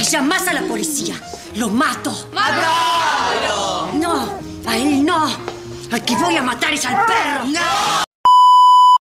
llamas a la policía, lo mato. ¡Matalo! No, a él no. Al que voy a matar es al perro. ¡No!